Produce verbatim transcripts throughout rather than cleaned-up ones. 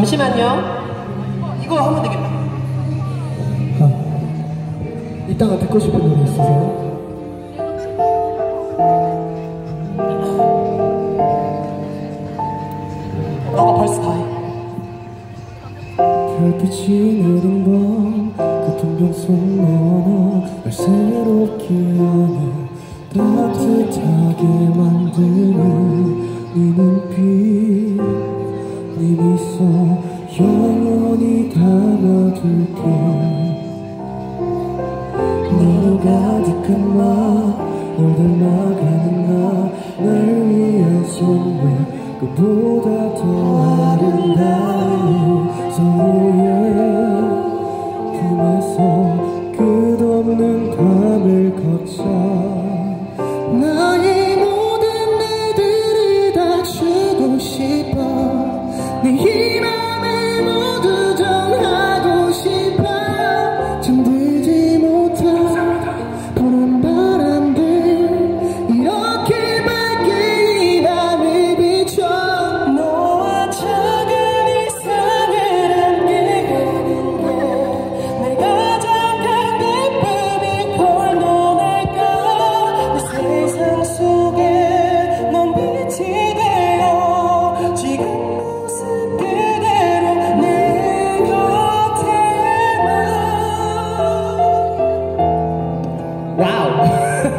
잠시만요. 이거 하면 되겠다. 아, 이따가 듣고 싶은 노래 있으세요? 너가 벌써 다 해. 별빛이 내린 밤 같은 병속 너나 날 새롭게 하네 따뜻하게 만드는 네 눈빛 네 미소 영원히 담아둘게 너로 가득한 맘널 닮아가는 나날 위해선 왜 그보다 더 아름다운 서로의 품에서 끝없는 밤을 걷자 나의 모든 날들을 다 주고 싶어 내 이 맘을 모두 전하고 싶어 잠들지 못한 푸른 바람들 이렇게 밝게 이 밤을 비춰 너와 작은 일상을 함께 가는 게 내 가장 큰 기쁨이 홀로날까 내 세상 속에 넌 빛이 되어 지금 모습 그대로 내 곁에만 와우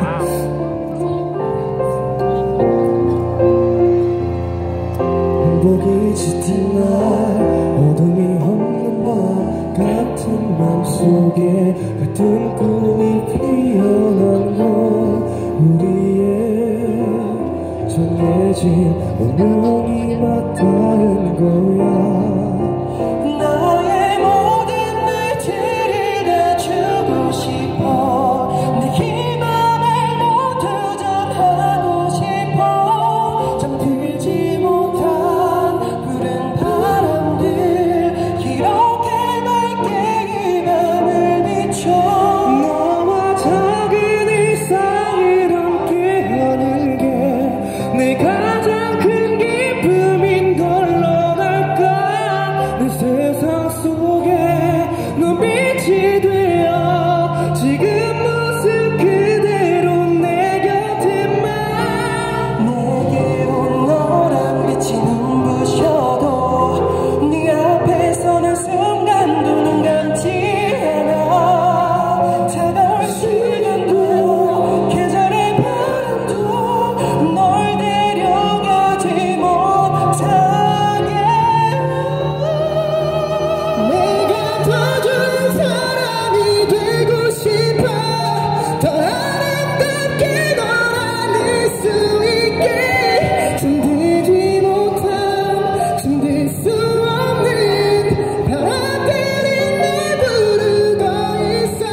행복이 짙은 날 어둠이 없는 밤 같은 맘속에 같은 꿈이 피어난 건 우리의 정해진 운명이 맞닿은 거야 나의 모든 날들을 다 주고 싶어 내 이 맘을 모두 전하고 싶어 잠들지 못한 푸른 바람들 이렇게 밝게 이 밤을 비춰 너와 작은 일상을 함께하는 게 내 가장 큰 기쁨인 걸로 날까 내 세상 속에 넌 빛이 되어 지금 모습 그대로 내 곁에만 내게 온 너란 빛이 눈부셔도 네 앞에 서는 순간도 눈 감지 않아 차가운 시간도 계절의 바람도 널 데려가지 못하게 내가 더 좋은 사람이 되고 싶어 더 아름답게 널 안을 수 있게 잠들지 못한 잠들 수 없는 바람들이 날 부르고 있어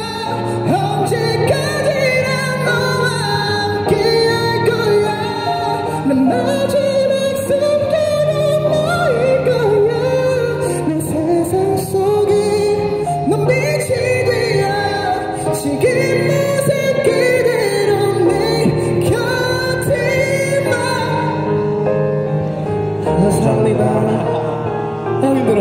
언제까지나 너와 함께 할 거야 난 마지막 순간은 너일 거야 내 세상 속에 넌 빛이 되어 지금 모습 그대로 내 곁에만 감사합니다 아 힘들어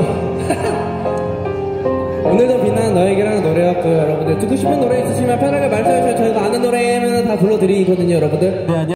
오늘도 빛나는 너에게라는 노래였고요 여러분들 듣고 싶은 노래 있으시면 편하게 말씀해주세요 저희가 아는 노래면 다 불러드리거든요 여러분들. 네,